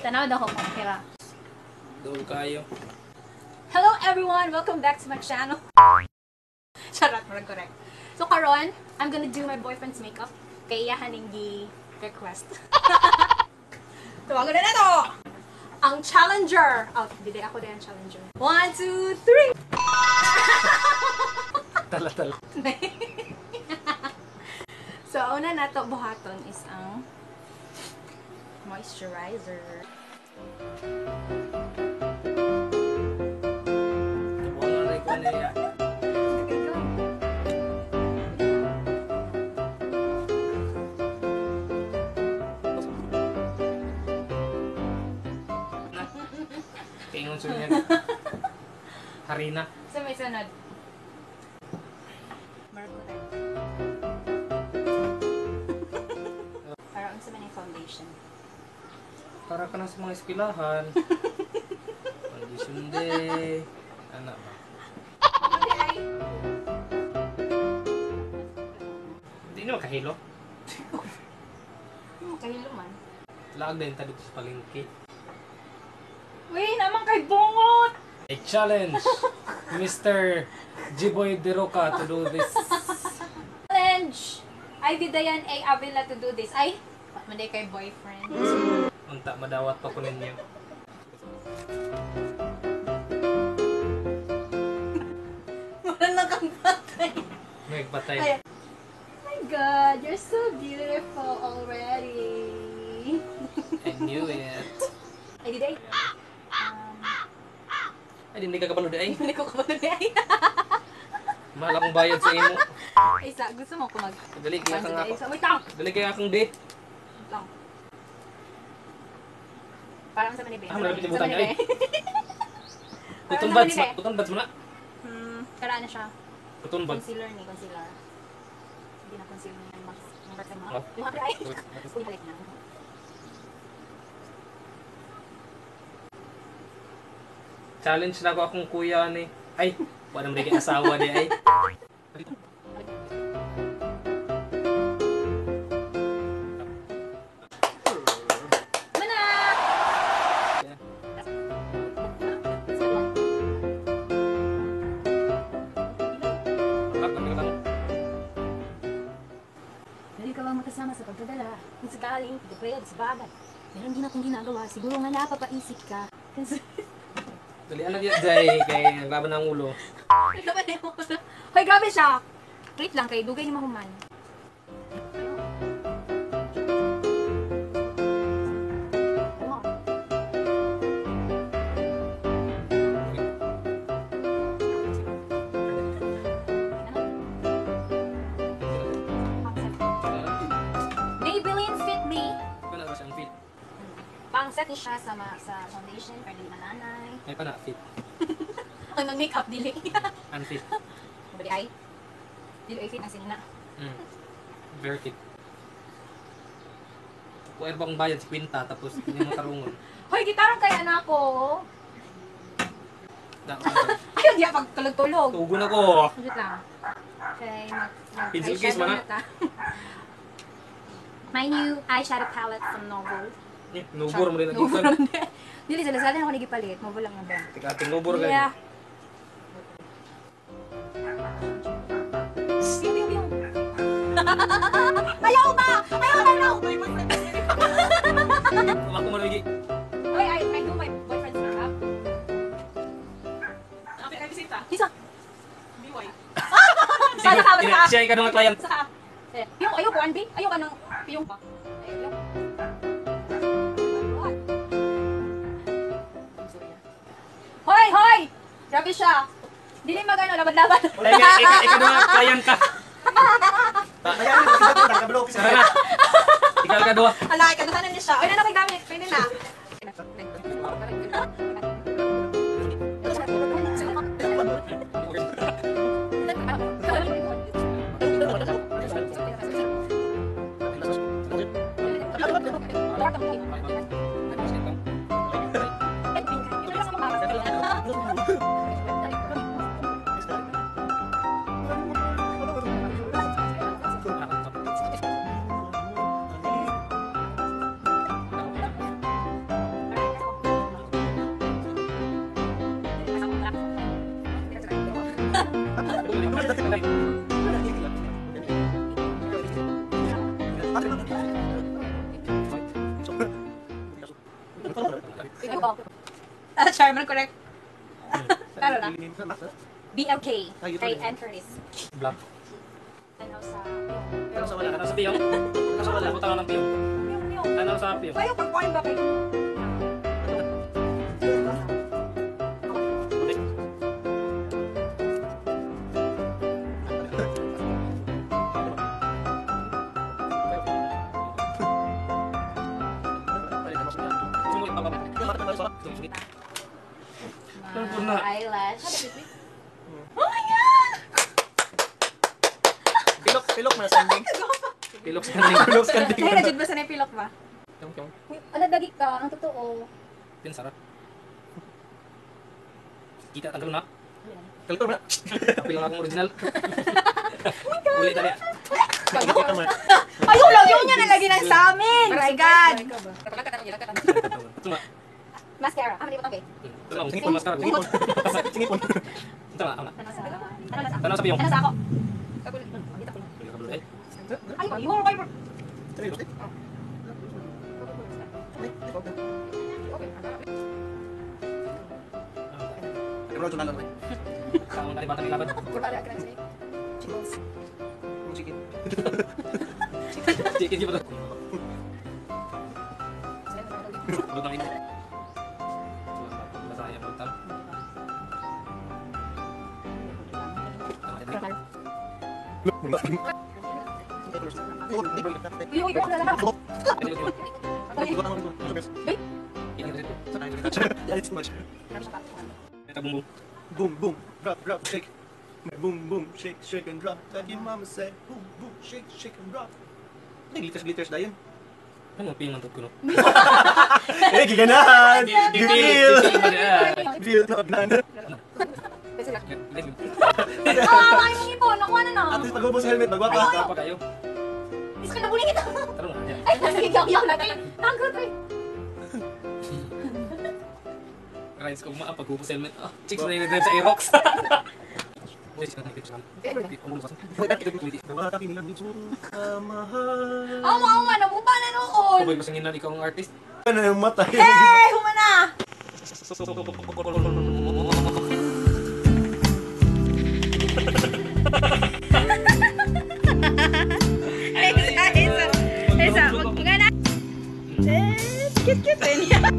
Tanaw daw ko kung kira. Doon kayo. Hello everyone! Welcome back to my channel. Charot, correct. So karon, I'm gonna do my boyfriend's makeup. Kaya iyahan yung request. Tawagan na to! Ang challenger! Oh, hindi ako din ang challenger. 1, 2, 3! Tala. So, una na to buhaton is ang moisturizer. Wala na ko niya. Kaingon sa niya. Harina. So, may sunod. Marco rin. Para unsa man yung foundation. Para ka na sa mga espilahan. Foundation day. Ano ba? Hindi naman kahilo. Kahilo man. Laag din tadito sa palengke. Uy, naman kay bungot! I challenge Mr. Jiboy De Roca to do this. Challenge! Ay, Bidayan A. Avila to do this. Ay, manday kay boyfriend. Unta, madawat pa ko ninyo. Wala lang kang patay. May patay. Ay, oh my God, you're so beautiful already. I knew it. Ay, Diday. Ay, hindi ka kapanood ay. Hindi ko kapag ay. Mahal akong bayad sa imo. Ay, gusto mo ko mag... Dali, kaya kang ako. Wait lang! Dali, kaya akong di. Wait lang. Parang sa manibay. Malapit yung butang niya ay. Kuton buds mo na. Karaan na siya. Kuton buds. Concealer ni, concealer. Hindi na concealer niya. Number 10 mo. Oh. Yung hapra ay. Uy, halik na. Challenge na ako akong kuya ni. Ay, wala naman kay asawa di ay. Mana! Dali ka bang makasama sa pagdadala? Kung sakaling, pagdapayag sa bagay. Meron din akong ginagawa. Siguro nga napapaisip ka. Dali, anak yan, Jay, kay laban ng ulo. Hoy, grabe siya! Wait lang kay dugay ni mahuman. Maybelline Fit Me. Ano ba siyang fit? Pang-set ni siya sa foundation, pero di mananay. Ay pa na, fit. Ang mag-makeup, dili. Unfit. Bali ay. Dili ay fit ang sinina. Very fit. Kuha ba akong bayad sa kwinta, tapos hindi mo karungon. Hoy, gitarang kay anak ko. Ayaw diya pagtulog-tulog. Tugon ako. Wait lang. Okay, Pencil case man na. My new eyeshadow palette from Noble. Nubor mo rin ang Noble ikan. rin. Dili, sala-sala ako nagipalit. Noble lang na ba? Tika ating nubor ka. Yeah. Yung. Ayaw ba? Ayaw na no! Ako man lagi. Oy, I do my boyfriend's makeup. Okay, ay bisita. Isa. Biway. Sana ka, basta. Siya ikaw ng client. Sa yung ayaw ko, Anbi. Ayaw ka ng piyong pa. Ayaw. Hoy, hoy! Grabe siya. Dili magano laban-laban. Ikaw ng client ka. Sana na. Ikaw ka doon. Ala, ikaduhanan niya siya. Oy, na gamit. Pwede na. Charmer, correct. Taro na. BLK. Kay Ann Curtis. Black. Ano sa... Ano sa wala? Ano sa piyong? Ano sa wala? Butang ng piyong. Ano sa piyong? Ayaw pag-point ba kayo? Sungit pa ba? Sungit. Ano na? Eyelash. Oh my God! Pilok na sanding. Pilok sa kanil. Pilok sanding. Kaya na ba sa pilok ba? Yung. Ano dagi ka? Ang totoo. Pinsara. Kita tanggal na. Kalito na. Kapil lang akong original. Uli tali. Ayaw lang yun niya nalagay ng sa amin! My God! Ito nga. Mascara. Ah, mali ba ito? Ito nga. Singipon mascara. Singipon. Ito nga. Ano? Ano sa... Ano sa piyong? Ano sa ako? Eh. Ay, ayaw kayo. Kaon tali batang ilaban. Chicken gitu. Lutang ini. Bahasa ayam lutang. Kita bumbu. Boom, boom, drop, drop, shake. Boom, boom, shake, shake and drop. That your mama said. Boom, boom, shake, shake and drop. Hindi, glitters dayon. Ano ping mantuk kuno? Eh, giganahan! Dipil. Feel na odlan. Ah, ay mong ipon. Nakuha na na. At least pag-ubos sa helmet, magwapa. Apa kayo? Is ko nabuling ito. Taro na. Ay, nasigaw-yaw na kayo. Tanggot eh. Rice ko maa pag-ubos helmet. Ah, chicks na yung sa Aerox. Wait, sila nakikita siya. Wala kami lang dito kamahal. Awa, nabuba na noon. Sabay basangin na ikaw ang artist. Ano yung mata? Hey, humana. Isa. Magana. Cute-cute din.